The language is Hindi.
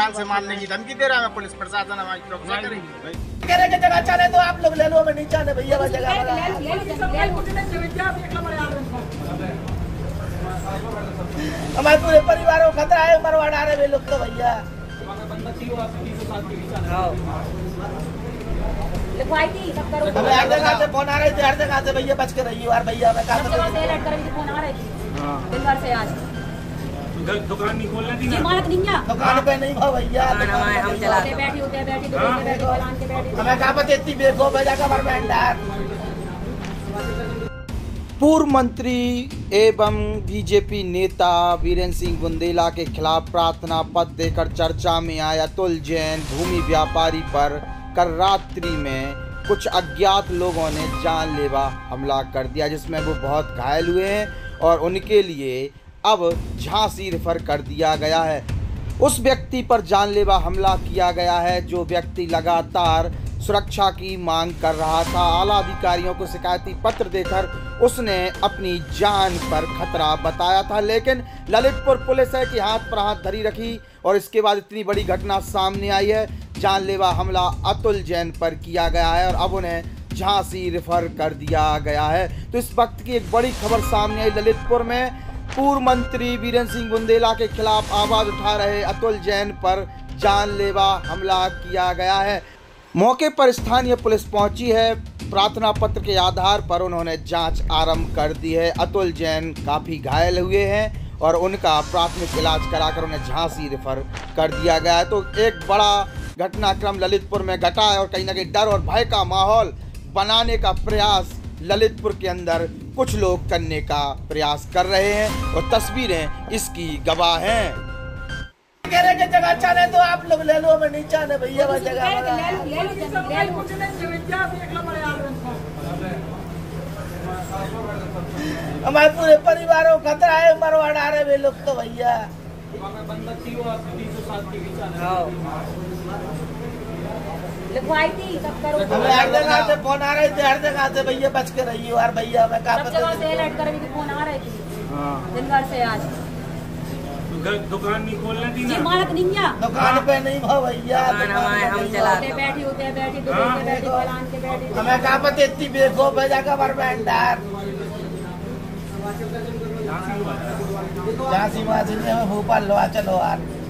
जान से मारने की धमकी दे रहा है पुलिस प्रशासन हमारी सुरक्षा करेगी। कहने की जगह चाहे तो आप लोग ले लो, मैं नहीं चाहते भैया वो जगह। हमारे पूरे परिवार को खतरा है, मरवा डाले वे लोग तो भैया। हमें हर जगह से फोन आ रहे थे, हर जगह से भैया बच के रहिए यार भैया। मैं कहा फोन आ रही थी दिन भर से। आज दुकान नहीं खोलने दी, दुकान पे नहीं हो भैया, हम चलाते बैठी हमें कहा पता इतनी बेखो भेजा का भंडार। पूर्व मंत्री एवं बीजेपी नेता वीरेंद्र सिंह बुंदेला के खिलाफ प्रार्थना पत्र देकर चर्चा में आया अतुल जैन भूमि व्यापारी पर कल रात्रि में कुछ अज्ञात लोगों ने जानलेवा हमला कर दिया, जिसमें वो बहुत घायल हुए हैं और उनके लिए अब झांसी रेफर कर दिया गया है। उस व्यक्ति पर जानलेवा हमला किया गया है जो व्यक्ति लगातार सुरक्षा की मांग कर रहा था। आला अधिकारियों को शिकायती पत्र देकर उसने अपनी जान पर खतरा बताया था, लेकिन ललितपुर पुलिस है कि हाथ पर हाथ धरी रखी और इसके बाद इतनी बड़ी घटना सामने आई है। जानलेवा हमला अतुल जैन पर किया गया है और अब उन्हें झांसी रेफर कर दिया गया है। तो इस वक्त की एक बड़ी खबर सामने आई ललितपुर में। पूर्व मंत्री वीरेंद्र सिंह बुंदेला के खिलाफ आवाज उठा रहे अतुल जैन पर जानलेवा हमला किया गया है। मौके पर स्थानीय पुलिस पहुंची है। प्रार्थना पत्र के आधार पर उन्होंने जांच आरंभ कर दी है। अतुल जैन काफ़ी घायल हुए हैं और उनका प्राथमिक इलाज कराकर उन्हें झांसी रेफर कर दिया गया है। तो एक बड़ा घटनाक्रम ललितपुर में घटा है और कहीं ना कहीं डर और भय का माहौल बनाने का प्रयास ललितपुर के अंदर कुछ लोग करने का प्रयास कर रहे हैं और तस्वीरें इसकी गवाह हैं। कहने की जगह चाहे तो आप लोग ले लो, मैं नहीं चाहते भैया वो जगह। हमारे पूरे परिवार को खतरा है, मरवा डाले वे लोग तो भैया। हमें हर जगह से फोन आ रहे थे, हर जगह से भैया बच के रहिए यार भैया। मैं कहा फोन आ रही थी दिन भर से। आज दुकान नहीं खोलने दी, दुकान पे नहीं हो भैया, हम चलाते बैठी हमें कहा पता इतनी बेखो भेजा का भंडार। झांसी में भोपाल लो चलो यार।